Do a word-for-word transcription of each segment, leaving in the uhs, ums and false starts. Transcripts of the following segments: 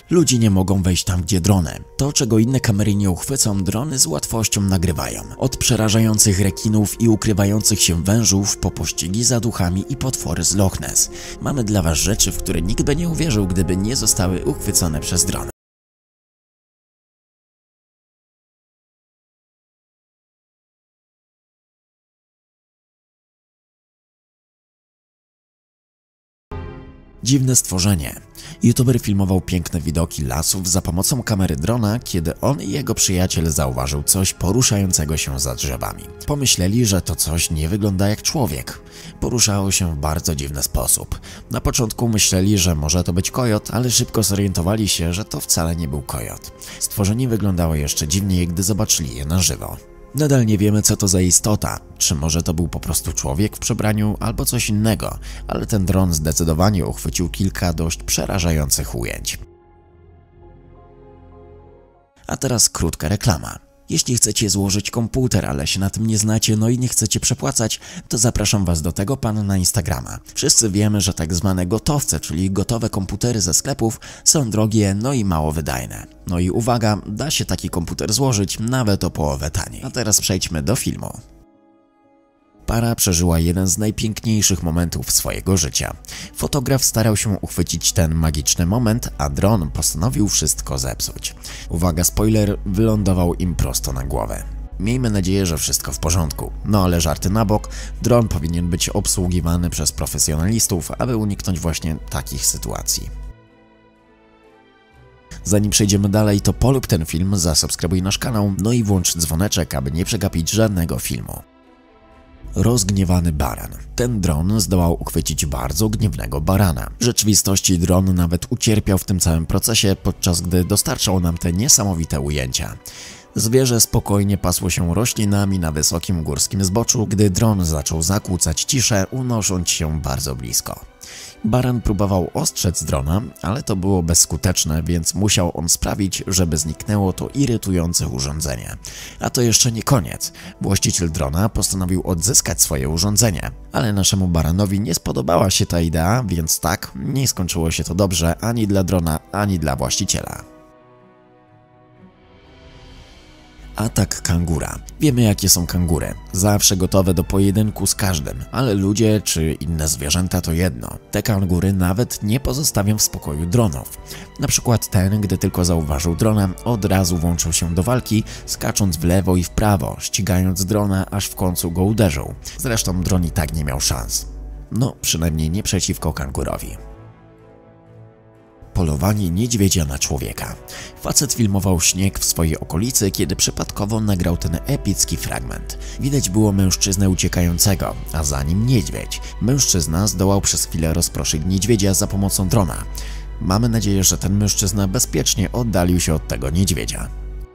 Ludzie nie mogą wejść tam, gdzie drony. To, czego inne kamery nie uchwycą, drony z łatwością nagrywają. Od przerażających rekinów i ukrywających się wężów po pościgi za duchami i potwory z Loch Ness. Mamy dla was rzeczy, w które nikt by nie uwierzył, gdyby nie zostały uchwycone przez drony. Dziwne stworzenie. YouTuber filmował piękne widoki lasów za pomocą kamery drona, kiedy on i jego przyjaciel zauważył coś poruszającego się za drzewami. Pomyśleli, że to coś nie wygląda jak człowiek. Poruszało się w bardzo dziwny sposób. Na początku myśleli, że może to być kojot, ale szybko zorientowali się, że to wcale nie był kojot. Stworzenie wyglądało jeszcze dziwniej, gdy zobaczyli je na żywo. Nadal nie wiemy, co to za istota, czy może to był po prostu człowiek w przebraniu albo coś innego, ale ten dron zdecydowanie uchwycił kilka dość przerażających ujęć. A teraz krótka reklama. Jeśli chcecie złożyć komputer, ale się na tym nie znacie, no i nie chcecie przepłacać, to zapraszam was do tego pana na Instagrama. Wszyscy wiemy, że tak zwane gotowce, czyli gotowe komputery ze sklepów, są drogie, no i mało wydajne. No i uwaga, da się taki komputer złożyć nawet o połowę taniej. A teraz przejdźmy do filmu. Para przeżyła jeden z najpiękniejszych momentów swojego życia. Fotograf starał się uchwycić ten magiczny moment, a dron postanowił wszystko zepsuć. Uwaga, spoiler, wylądował im prosto na głowę. Miejmy nadzieję, że wszystko w porządku. No ale żarty na bok, dron powinien być obsługiwany przez profesjonalistów, aby uniknąć właśnie takich sytuacji. Zanim przejdziemy dalej, to polub ten film, zasubskrybuj nasz kanał, no i włącz dzwoneczek, aby nie przegapić żadnego filmu. Rozgniewany baran. Ten dron zdołał uchwycić bardzo gniewnego barana. W rzeczywistości dron nawet ucierpiał w tym całym procesie, podczas gdy dostarczał nam te niesamowite ujęcia. Zwierzę spokojnie pasło się roślinami na wysokim górskim zboczu, gdy dron zaczął zakłócać ciszę, unosząc się bardzo blisko. Baran próbował ostrzec drona, ale to było bezskuteczne, więc musiał on sprawić, żeby zniknęło to irytujące urządzenie. A to jeszcze nie koniec. Właściciel drona postanowił odzyskać swoje urządzenie, ale naszemu baranowi nie spodobała się ta idea, więc tak, nie skończyło się to dobrze ani dla drona, ani dla właściciela. Atak kangura. Wiemy, jakie są kangury. Zawsze gotowe do pojedynku z każdym, ale ludzie czy inne zwierzęta to jedno. Te kangury nawet nie pozostawią w spokoju dronów. Na przykład ten, gdy tylko zauważył drona, od razu włączył się do walki, skacząc w lewo i w prawo, ścigając drona, aż w końcu go uderzył. Zresztą dron i tak nie miał szans. No, przynajmniej nie przeciwko kangurowi. Polowanie niedźwiedzia na człowieka. Facet filmował śnieg w swojej okolicy, kiedy przypadkowo nagrał ten epicki fragment. Widać było mężczyznę uciekającego, a za nim niedźwiedź. Mężczyzna zdołał przez chwilę rozproszyć niedźwiedzia za pomocą drona. Mamy nadzieję, że ten mężczyzna bezpiecznie oddalił się od tego niedźwiedzia.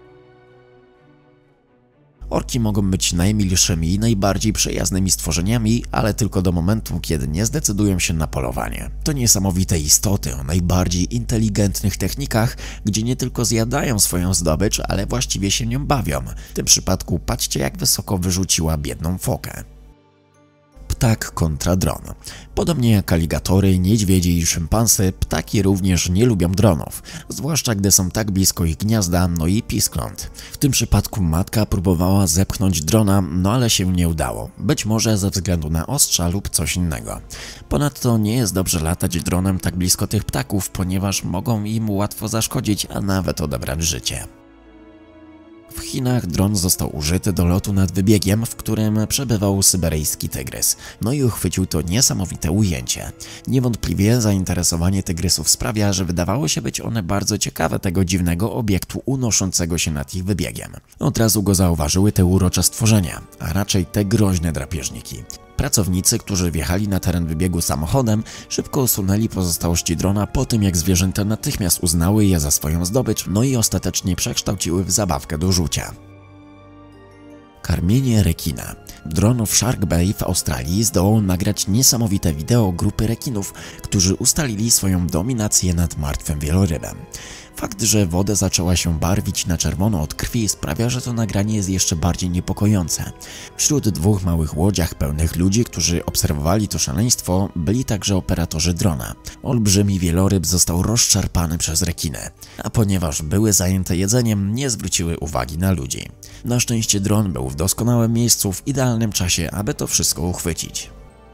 Orki mogą być najmilszymi i najbardziej przyjaznymi stworzeniami, ale tylko do momentu, kiedy nie zdecydują się na polowanie. To niesamowite istoty o najbardziej inteligentnych technikach, gdzie nie tylko zjadają swoją zdobycz, ale właściwie się nią bawią. W tym przypadku patrzcie, jak wysoko wyrzuciła biedną fokę. Ptak kontra dron. Podobnie jak aligatory, niedźwiedzie i szympansy, ptaki również nie lubią dronów, zwłaszcza gdy są tak blisko ich gniazda, no i piskląt. W tym przypadku matka próbowała zepchnąć drona, no ale się nie udało, być może ze względu na ostrza lub coś innego. Ponadto nie jest dobrze latać dronem tak blisko tych ptaków, ponieważ mogą im łatwo zaszkodzić, a nawet odebrać życie. W Chinach dron został użyty do lotu nad wybiegiem, w którym przebywał syberyjski tygrys. No i uchwycił to niesamowite ujęcie. Niewątpliwie zainteresowanie tygrysów sprawia, że wydawało się być one bardzo ciekawe tego dziwnego obiektu unoszącego się nad ich wybiegiem. Od razu go zauważyły te urocze stworzenia, a raczej te groźne drapieżniki. Pracownicy, którzy wjechali na teren wybiegu samochodem, szybko usunęli pozostałości drona po tym, jak zwierzęta natychmiast uznały je za swoją zdobycz, no i ostatecznie przekształciły w zabawkę do rzucia. Karmienie rekina. Dron w Shark Bay w Australii zdołał nagrać niesamowite wideo grupy rekinów, którzy ustalili swoją dominację nad martwym wielorybem. Fakt, że woda zaczęła się barwić na czerwono od krwi, sprawia, że to nagranie jest jeszcze bardziej niepokojące. Wśród dwóch małych łodziach pełnych ludzi, którzy obserwowali to szaleństwo, byli także operatorzy drona. Olbrzymi wieloryb został rozszarpany przez rekiny, a ponieważ były zajęte jedzeniem, nie zwróciły uwagi na ludzi. Na szczęście dron był w doskonałym miejscu w idealnym czasie, aby to wszystko uchwycić.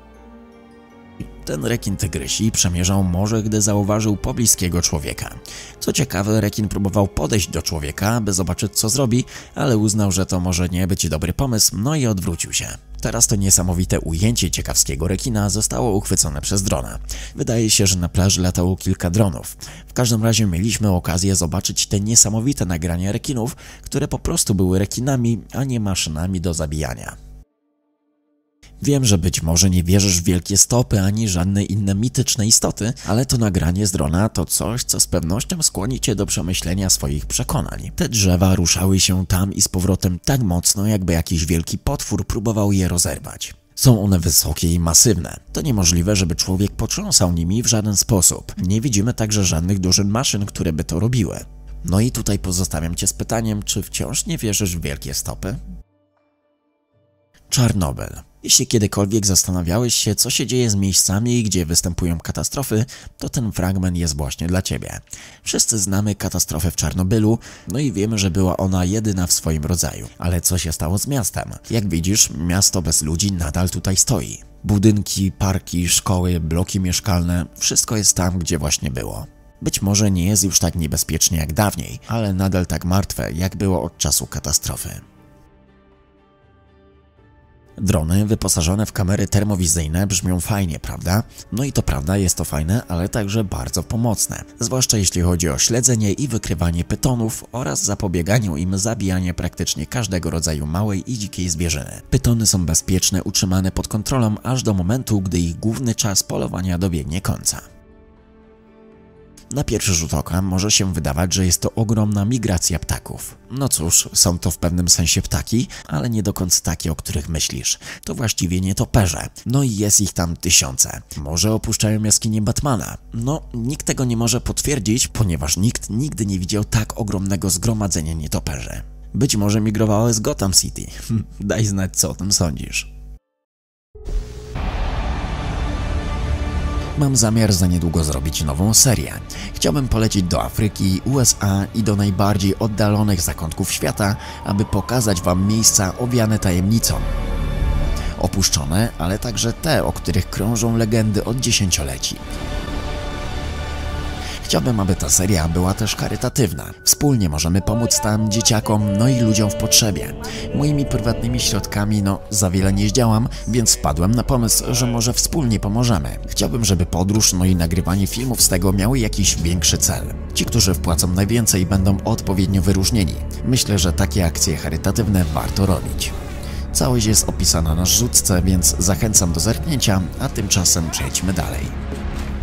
Ten rekin tygrysi przemierzał morze, gdy zauważył pobliskiego człowieka. Co ciekawe, rekin próbował podejść do człowieka, aby zobaczyć, co zrobi, ale uznał, że to może nie być dobry pomysł, no i odwrócił się. Teraz to niesamowite ujęcie ciekawskiego rekina zostało uchwycone przez drona. Wydaje się, że na plaży latało kilka dronów. W każdym razie mieliśmy okazję zobaczyć te niesamowite nagrania rekinów, które po prostu były rekinami, a nie maszynami do zabijania. Wiem, że być może nie wierzysz w wielkie stopy ani żadne inne mityczne istoty, ale to nagranie z drona to coś, co z pewnością skłoni cię do przemyślenia swoich przekonań. Te drzewa ruszały się tam i z powrotem tak mocno, jakby jakiś wielki potwór próbował je rozerwać. Są one wysokie i masywne. To niemożliwe, żeby człowiek potrząsał nimi w żaden sposób. Nie widzimy także żadnych dużych maszyn, które by to robiły. No i tutaj pozostawiam cię z pytaniem, czy wciąż nie wierzysz w wielkie stopy? Czarnobyl. Jeśli kiedykolwiek zastanawiałeś się, co się dzieje z miejscami, gdzie występują katastrofy, to ten fragment jest właśnie dla ciebie. Wszyscy znamy katastrofę w Czarnobylu, no i wiemy, że była ona jedyna w swoim rodzaju. Ale co się stało z miastem? Jak widzisz, miasto bez ludzi nadal tutaj stoi. Budynki, parki, szkoły, bloki mieszkalne, wszystko jest tam, gdzie właśnie było. Być może nie jest już tak niebezpiecznie jak dawniej, ale nadal tak martwe, jak było od czasu katastrofy. Drony wyposażone w kamery termowizyjne brzmią fajnie, prawda? No i to prawda, jest to fajne, ale także bardzo pomocne. Zwłaszcza jeśli chodzi o śledzenie i wykrywanie pytonów oraz zapobieganie im zabijania praktycznie każdego rodzaju małej i dzikiej zwierzyny. Pytony są bezpieczne, utrzymane pod kontrolą aż do momentu, gdy ich główny czas polowania dobiegnie końca. Na pierwszy rzut oka może się wydawać, że jest to ogromna migracja ptaków. No cóż, są to w pewnym sensie ptaki, ale nie do końca takie, o których myślisz. To właściwie nietoperze. No i jest ich tam tysiące. Może opuszczają jaskinię Batmana. No, nikt tego nie może potwierdzić, ponieważ nikt nigdy nie widział tak ogromnego zgromadzenia nietoperzy. Być może migrowały z Gotham City. Daj znać, co o tym sądzisz. Mam zamiar za niedługo zrobić nową serię. Chciałbym polecieć do Afryki, U S A i do najbardziej oddalonych zakątków świata, aby pokazać wam miejsca owiane tajemnicą. Opuszczone, ale także te, o których krążą legendy od dziesięcioleci. Chciałbym, aby ta seria była też charytatywna. Wspólnie możemy pomóc tam dzieciakom, no i ludziom w potrzebie. Moimi prywatnymi środkami, no, za wiele nie zdziałam, więc wpadłem na pomysł, że może wspólnie pomożemy. Chciałbym, żeby podróż, no i nagrywanie filmów z tego miały jakiś większy cel. Ci, którzy wpłacą najwięcej, będą odpowiednio wyróżnieni. Myślę, że takie akcje charytatywne warto robić. Całość jest opisana na zrzutce, więc zachęcam do zerknięcia, a tymczasem przejdźmy dalej.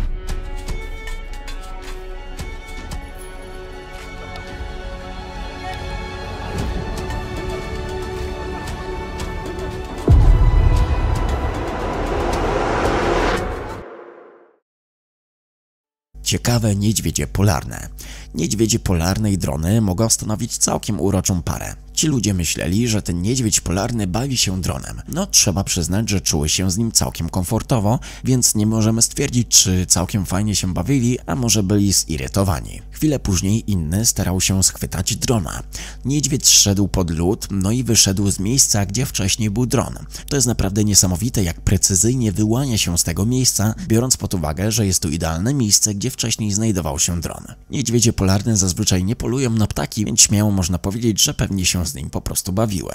Ciekawe niedźwiedzie polarne. Niedźwiedzie polarne i drony mogą stanowić całkiem uroczą parę. Ci ludzie myśleli, że ten niedźwiedź polarny bawi się dronem. No, trzeba przyznać, że czuły się z nim całkiem komfortowo, więc nie możemy stwierdzić, czy całkiem fajnie się bawili, a może byli zirytowani. Chwilę później inny starał się schwytać drona. Niedźwiedź szedł pod lód, no i wyszedł z miejsca, gdzie wcześniej był dron. To jest naprawdę niesamowite, jak precyzyjnie wyłania się z tego miejsca, biorąc pod uwagę, że jest to idealne miejsce, gdzie wcześniej znajdował się dron. Niedźwiedzie polarne zazwyczaj nie polują na ptaki, więc śmiało można powiedzieć, że pewnie się z nim po prostu bawiły.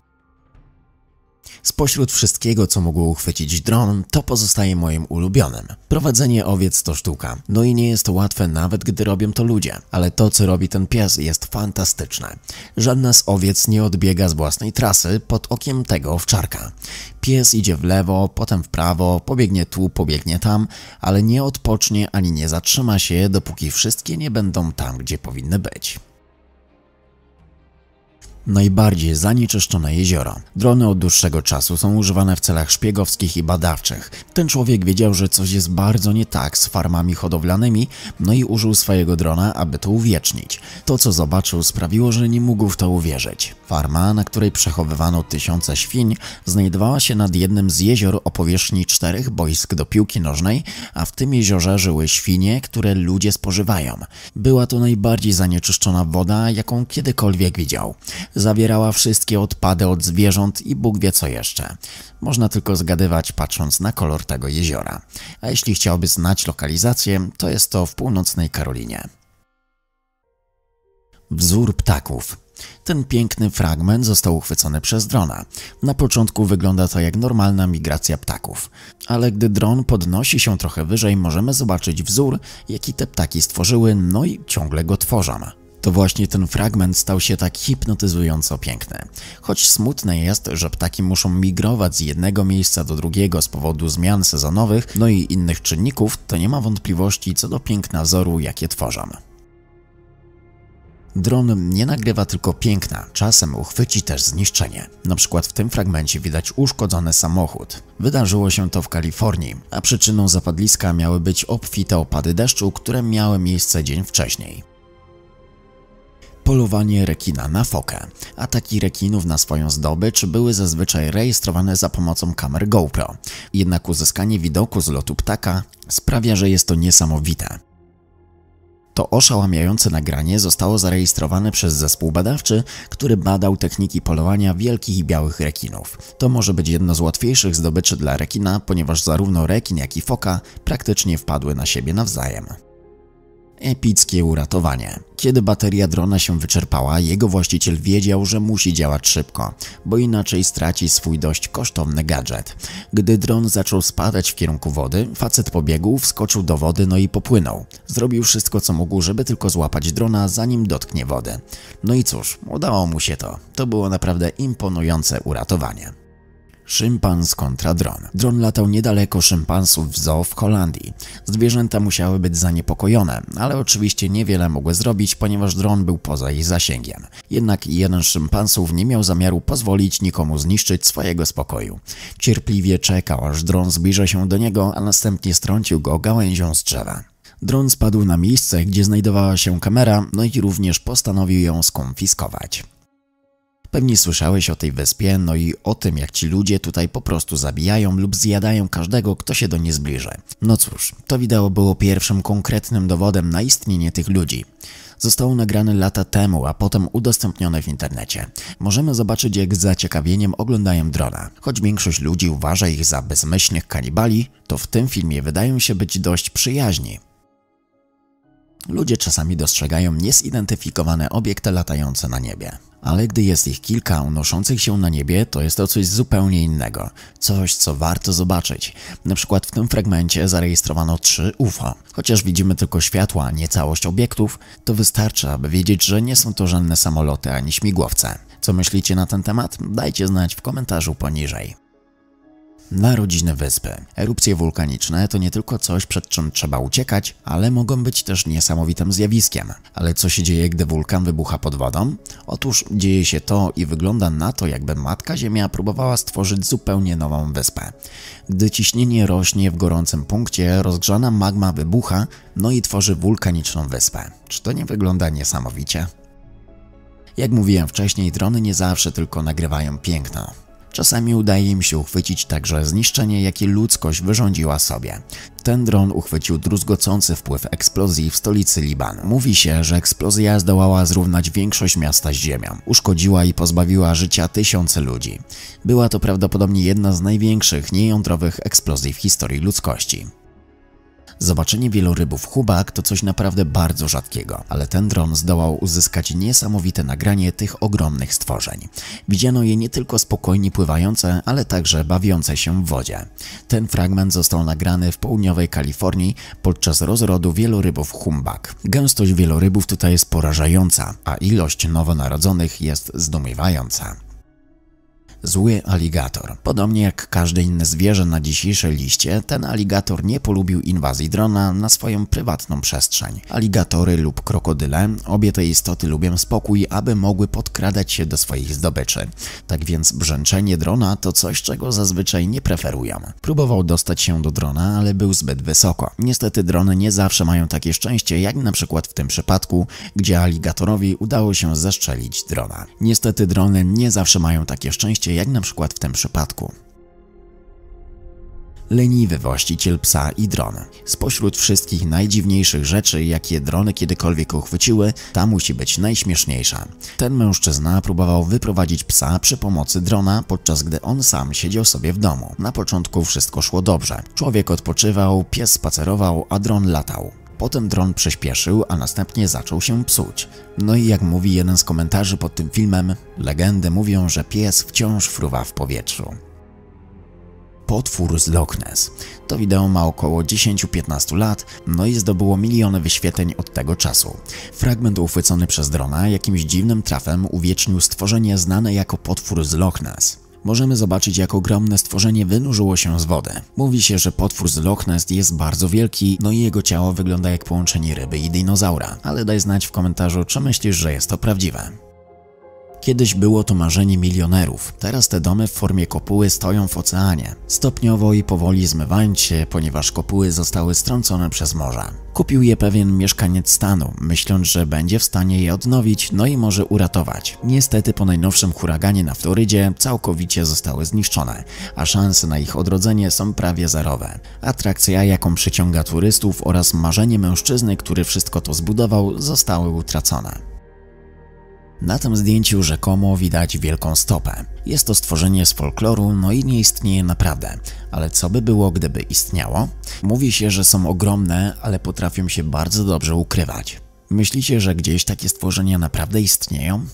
Spośród wszystkiego, co mogło uchwycić dron, to pozostaje moim ulubionym. Prowadzenie owiec to sztuka. No i nie jest to łatwe, nawet gdy robią to ludzie. Ale to, co robi ten pies, jest fantastyczne. Żadna z owiec nie odbiega z własnej trasy pod okiem tego owczarka. Pies idzie w lewo, potem w prawo, pobiegnie tu, pobiegnie tam, ale nie odpocznie ani nie zatrzyma się, dopóki wszystkie nie będą tam, gdzie powinny być. Najbardziej zanieczyszczone jezioro. Drony od dłuższego czasu są używane w celach szpiegowskich i badawczych. Ten człowiek wiedział, że coś jest bardzo nie tak z farmami hodowlanymi, no i użył swojego drona, aby to uwiecznić. To, co zobaczył, sprawiło, że nie mógł w to uwierzyć. Farma, na której przechowywano tysiące świń, znajdowała się nad jednym z jezior o powierzchni czterech boisk do piłki nożnej, a w tym jeziorze żyły świnie, które ludzie spożywają. Była to najbardziej zanieczyszczona woda, jaką kiedykolwiek widział. Zawierała wszystkie odpady od zwierząt i Bóg wie co jeszcze. Można tylko zgadywać, patrząc na kolor tego jeziora. A jeśli chciałby znać lokalizację, to jest to w północnej Karolinie. Wzór ptaków. Ten piękny fragment został uchwycony przez drona. Na początku wygląda to jak normalna migracja ptaków, ale gdy dron podnosi się trochę wyżej, możemy zobaczyć wzór, jaki te ptaki stworzyły, no i ciągle go tworzą. To właśnie ten fragment stał się tak hipnotyzująco piękny. Choć smutne jest, że ptaki muszą migrować z jednego miejsca do drugiego z powodu zmian sezonowych, no i innych czynników, to nie ma wątpliwości co do piękna wzoru, jakie tworzą. Dron nie nagrywa tylko piękna, czasem uchwyci też zniszczenie. Na przykład w tym fragmencie widać uszkodzony samochód. Wydarzyło się to w Kalifornii, a przyczyną zapadliska miały być obfite opady deszczu, które miały miejsce dzień wcześniej. Polowanie rekina na fokę. Ataki rekinów na swoją zdobycz były zazwyczaj rejestrowane za pomocą kamer GoPro. Jednak uzyskanie widoku z lotu ptaka sprawia, że jest to niesamowite. To oszałamiające nagranie zostało zarejestrowane przez zespół badawczy, który badał techniki polowania wielkich i białych rekinów. To może być jedno z łatwiejszych zdobyczy dla rekina, ponieważ zarówno rekin, jak i foka praktycznie wpadły na siebie nawzajem. Epickie uratowanie. Kiedy bateria drona się wyczerpała, jego właściciel wiedział, że musi działać szybko, bo inaczej straci swój dość kosztowny gadżet. Gdy dron zaczął spadać w kierunku wody, facet pobiegł, wskoczył do wody, no i popłynął. Zrobił wszystko, co mógł, żeby tylko złapać drona, zanim dotknie wody. No i cóż, udało mu się to. To było naprawdę imponujące uratowanie. Szympans kontra dron. Dron latał niedaleko szympansów w zoo w Holandii. Zwierzęta musiały być zaniepokojone, ale oczywiście niewiele mogły zrobić, ponieważ dron był poza ich zasięgiem. Jednak jeden z szympansów nie miał zamiaru pozwolić nikomu zniszczyć swojego spokoju. Cierpliwie czekał, aż dron zbliży się do niego, a następnie strącił go gałęzią z drzewa. Dron spadł na miejsce, gdzie znajdowała się kamera, no i również postanowił ją skonfiskować. Pewnie słyszałeś o tej wyspie, no i o tym, jak ci ludzie tutaj po prostu zabijają lub zjadają każdego, kto się do niej zbliży. No cóż, to wideo było pierwszym konkretnym dowodem na istnienie tych ludzi. Zostało nagrane lata temu, a potem udostępnione w internecie. Możemy zobaczyć, jak z zaciekawieniem oglądają drona. Choć większość ludzi uważa ich za bezmyślnych kanibali, to w tym filmie wydają się być dość przyjaźni. Ludzie czasami dostrzegają niezidentyfikowane obiekty latające na niebie. Ale gdy jest ich kilka unoszących się na niebie, to jest to coś zupełnie innego. Coś, co warto zobaczyć. Na przykład w tym fragmencie zarejestrowano trzy U F O. Chociaż widzimy tylko światła, a nie całość obiektów, to wystarczy, aby wiedzieć, że nie są to żadne samoloty ani śmigłowce. Co myślicie na ten temat? Dajcie znać w komentarzu poniżej. Narodziny wyspy. Erupcje wulkaniczne to nie tylko coś, przed czym trzeba uciekać, ale mogą być też niesamowitym zjawiskiem. Ale co się dzieje, gdy wulkan wybucha pod wodą? Otóż dzieje się to i wygląda na to, jakby Matka Ziemia próbowała stworzyć zupełnie nową wyspę. Gdy ciśnienie rośnie w gorącym punkcie, rozgrzana magma wybucha, no i tworzy wulkaniczną wyspę. Czy to nie wygląda niesamowicie? Jak mówiłem wcześniej, drony nie zawsze tylko nagrywają piękno. Czasami udaje im się uchwycić także zniszczenie, jakie ludzkość wyrządziła sobie. Ten dron uchwycił druzgocący wpływ eksplozji w stolicy Libanu. Mówi się, że eksplozja zdołała zrównać większość miasta z ziemią. Uszkodziła i pozbawiła życia tysiące ludzi. Była to prawdopodobnie jedna z największych niejądrowych eksplozji w historii ludzkości. Zobaczenie wielorybów hubak to coś naprawdę bardzo rzadkiego, ale ten dron zdołał uzyskać niesamowite nagranie tych ogromnych stworzeń. Widziano je nie tylko spokojnie pływające, ale także bawiące się w wodzie. Ten fragment został nagrany w południowej Kalifornii podczas rozrodu wielorybów humpback. Gęstość wielorybów tutaj jest porażająca, a ilość nowonarodzonych jest zdumiewająca. Zły aligator. Podobnie jak każde inne zwierzę na dzisiejszej liście, ten aligator nie polubił inwazji drona na swoją prywatną przestrzeń. Aligatory lub krokodyle, obie te istoty lubią spokój, aby mogły podkradać się do swoich zdobyczy. Tak więc brzęczenie drona to coś, czego zazwyczaj nie preferują. Próbował dostać się do drona, ale był zbyt wysoko. Niestety drony nie zawsze mają takie szczęście, jak na przykład w tym przypadku, gdzie aligatorowi udało się zestrzelić drona. Niestety drony nie zawsze mają takie szczęście, jak na przykład w tym przypadku. Leniwy właściciel psa i dron. Spośród wszystkich najdziwniejszych rzeczy, jakie drony kiedykolwiek uchwyciły, ta musi być najśmieszniejsza. Ten mężczyzna próbował wyprowadzić psa przy pomocy drona, podczas gdy on sam siedział sobie w domu. Na początku wszystko szło dobrze. Człowiek odpoczywał, pies spacerował, a dron latał. Potem dron przyspieszył, a następnie zaczął się psuć. No i jak mówi jeden z komentarzy pod tym filmem, legendy mówią, że pies wciąż fruwa w powietrzu. Potwór z Loch Ness. To wideo ma około dziesięć do piętnastu lat, no i zdobyło miliony wyświetleń od tego czasu. Fragment uchwycony przez drona jakimś dziwnym trafem uwiecznił stworzenie znane jako potwór z Loch Ness. Możemy zobaczyć, jak ogromne stworzenie wynurzyło się z wody. Mówi się, że potwór z Loch Ness jest bardzo wielki, no i jego ciało wygląda jak połączenie ryby i dinozaura. Ale daj znać w komentarzu, czy myślisz, że jest to prawdziwe. Kiedyś było to marzenie milionerów, teraz te domy w formie kopuły stoją w oceanie, stopniowo i powoli zmywając się, ponieważ kopuły zostały strącone przez morze. Kupił je pewien mieszkaniec stanu, myśląc, że będzie w stanie je odnowić, no i może uratować. Niestety po najnowszym huraganie na Florydzie całkowicie zostały zniszczone, a szanse na ich odrodzenie są prawie zerowe. Atrakcja, jaką przyciąga turystów, oraz marzenie mężczyzny, który wszystko to zbudował, zostały utracone. Na tym zdjęciu rzekomo widać wielką stopę. Jest to stworzenie z folkloru, no i nie istnieje naprawdę. Ale co by było, gdyby istniało? Mówi się, że są ogromne, ale potrafią się bardzo dobrze ukrywać. Myślicie, że gdzieś takie stworzenia naprawdę istnieją?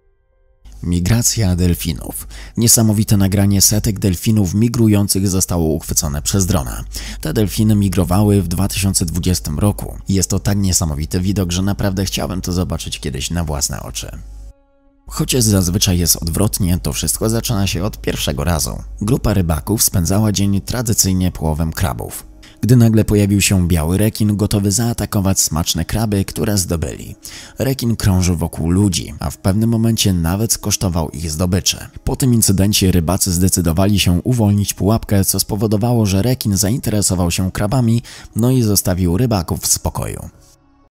Migracja delfinów. Niesamowite nagranie setek delfinów migrujących zostało uchwycone przez drona. Te delfiny migrowały w dwa tysiące dwudziestym roku. Jest to tak niesamowity widok, że naprawdę chciałbym to zobaczyć kiedyś na własne oczy. Chociaż zazwyczaj jest odwrotnie, to wszystko zaczyna się od pierwszego razu. Grupa rybaków spędzała dzień tradycyjnie połowem krabów, gdy nagle pojawił się biały rekin gotowy zaatakować smaczne kraby, które zdobyli. Rekin krążył wokół ludzi, a w pewnym momencie nawet skosztował ich zdobyczy. Po tym incydencie rybacy zdecydowali się uwolnić pułapkę, co spowodowało, że rekin zainteresował się krabami, no i zostawił rybaków w spokoju.